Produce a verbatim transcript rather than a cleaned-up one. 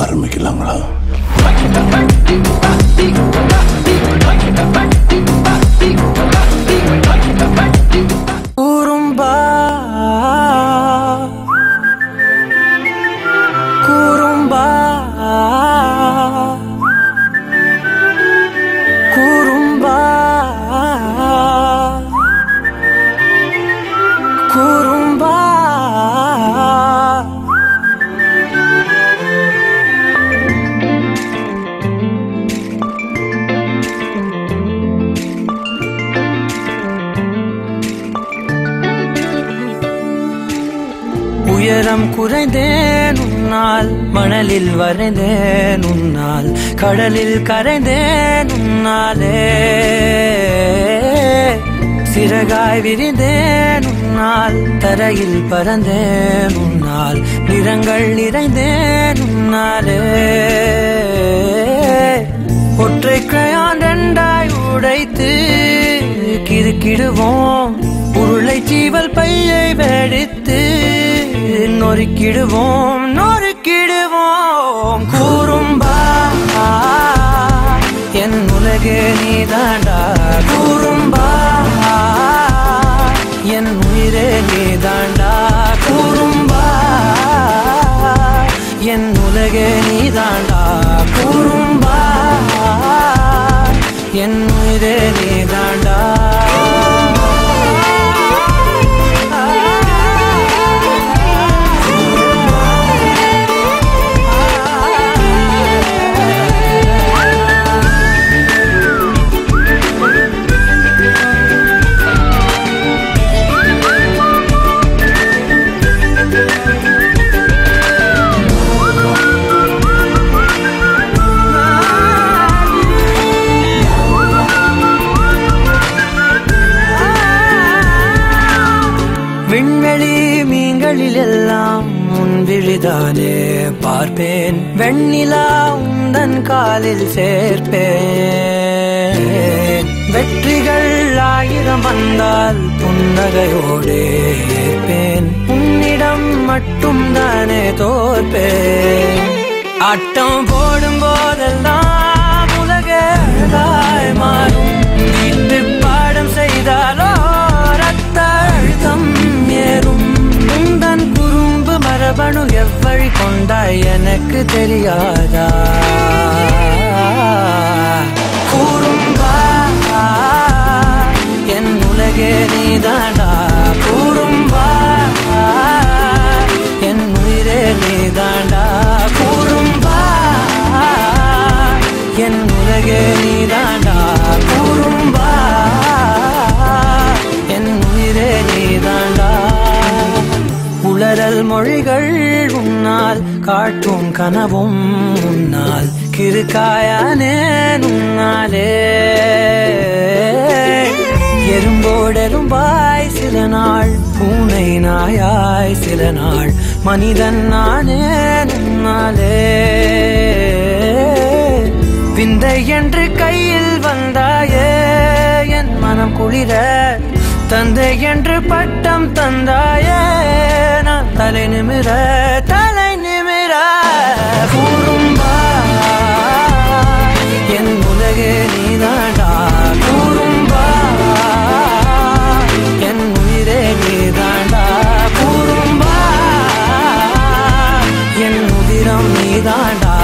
ஆரம்பிக்கலாங்களா? குறும்பா குறும்பா குறும்பா குறும்பா உயரம் குறைந்தேன் உன்னால், மணலில் வரைந்தேன் உன்னால், கடலில் கரைந்தேன் உன்னாலே, சிறகாய் விரிந்தேன் உன்னால், தரையில் பறந்தேன் உன்னால், நிறங்கள் நிறைந்தேன் உன்னாலே, ஒற்றை கிரையான் ரெண்டாய் உடைத்து கிறுக்கிடுவோம், உருளை சீவல் பையை வெடித்து நொறுக்கிடுவோம் நொறுக்கிடுவோம். குறும்பா என் உலகே நீதாண்டா, குறும்பா என் உயிரே நீதாண்டா, குறும்பா என் உலகே நீதாண்டா, குறும்பா என் உயிரே நீதாண்டா. விண்வெளி மீன்களில் எல்லாம் உன் விழிதானே பார்ப்பேன், வெண்ணிலா உந்தன் காலில் சேர்ப்பேன், வெற்றிகள் ஆயிரம் வந்தால் புன்னகையோடு ஏற்பேன், உன்னிடம் மட்டும் தானே தோற்பேன். ஆட்டம் போடும் போதெல்லாம் உலக அழகாய் மாறும், வீட்டு பாடம் செய்தாலோ ரத்த அழுத்தம் ஏறும், உந்தன் குறும்பு மரபணு எவ்வழி கொண்டாய் எனக்கு தெரியாதா? குறும்பா என் உலகே நீதாண்டா, குறும்பா என் உயிரே நீதாண்டா, குறும்பா என் உலகே நீதாண்டா, குறும்பா என் உயிரே நீதாண்டா. உளறல் மொழிகள் உன்னால், காட்டும் கனவும் உன்னால், கிறுக்காயானே உன்னாலே, எறும்போடெரும்பாய் சில நாள், பூனை நாயாய் சில நாள், மனிதன் நானே உன்னாலே, விந்தை என்று கையில் வந்தாயே என் மனம் குளிர, தந்தை என்று பட்டம் தந்தாயே நான் தலை நிமிர தலை நிமிர. குறும்பா என் உலகே நீதாண்டா, குறும்பா என் உயிரே நீதாண்டா, குறும்பா என் உதிரம் நீதாண்டா,